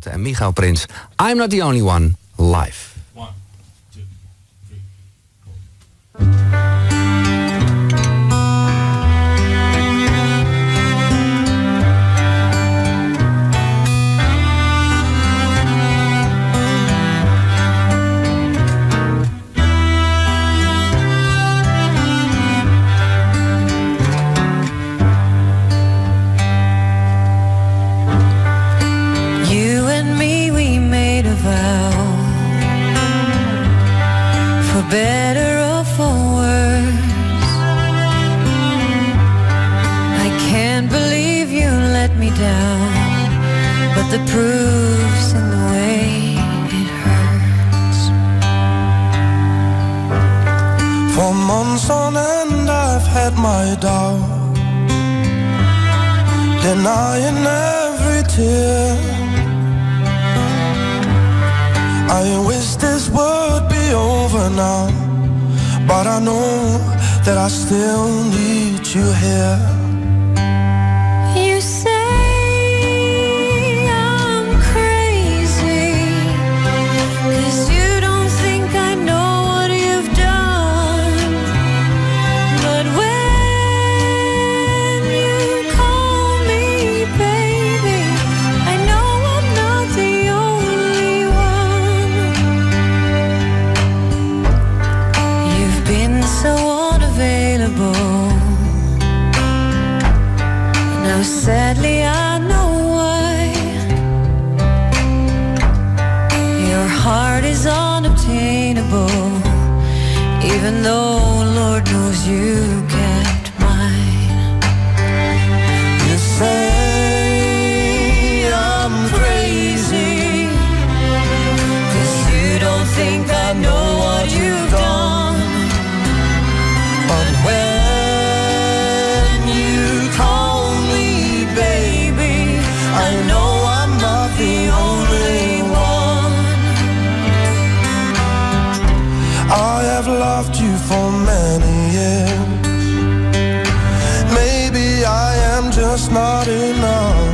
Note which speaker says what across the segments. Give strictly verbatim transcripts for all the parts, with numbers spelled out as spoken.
Speaker 1: Houten en Michael Prins. I'm Not The Only One, live.
Speaker 2: One, two, three, four.
Speaker 3: For better or for worse, I can't believe you let me down, but the proof's in the way it hurts.
Speaker 4: For months on end I've had my doubt, denying every tear. I wish this would be over now, but I know that I still need you here.
Speaker 3: You say I'm crazy, 'cause you don't think I know what you've done. But when you call me baby, I know I'm not the only one. You've been so unavailable. Now sadly I know why. Your heart is unobtainable, even though Lord knows you kept mine.
Speaker 4: You say I'm crazy,
Speaker 3: 'Cause you don't think I know what you've done.
Speaker 4: but when you call me baby, I know I'm not the only one. I have loved you for many years. Maybe I am just not enough.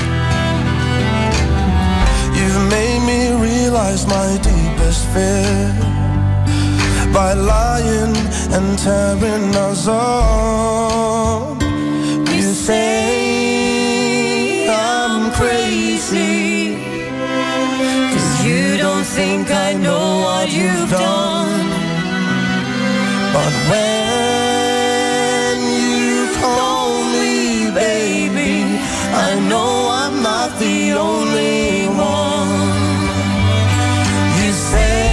Speaker 4: You've made me realize my deepest fear by lying and tearing us up. You say I'm crazy,
Speaker 3: 'Cause you don't think I know what you've done.
Speaker 4: but when you call me baby, I know I'm not the only one. You say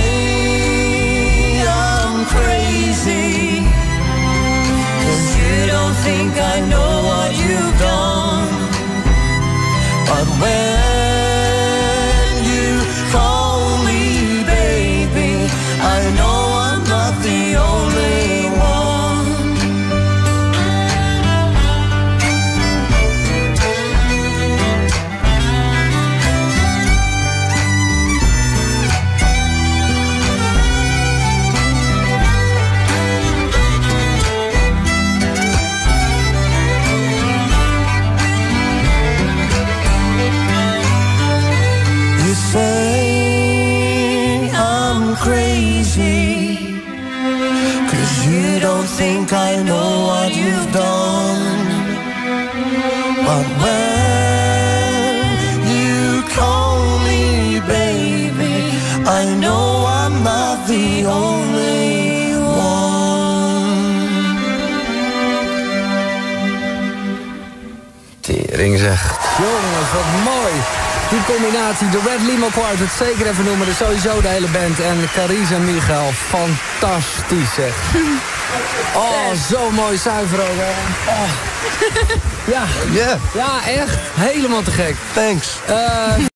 Speaker 4: I'm crazy,
Speaker 3: 'Cause you don't think I know what you've done.
Speaker 4: but when you call me baby, I know I'm not the only one. You say I'm crazy, 'cause you don't think I know what you've done. But when you call me baby, I know I'm not the only one.
Speaker 1: Tering zeg. Jongens, wat mooi. Die combinatie, de Red Limo Quartet, zeker even noemen. Dus sowieso de hele band. En Carice en Michael, fantastisch zeg. Oh, zo mooi zuiver ook, hè. Oh. Ja.
Speaker 4: Yeah,
Speaker 1: Ja, echt. Helemaal te gek.
Speaker 4: thanks.
Speaker 1: Eh...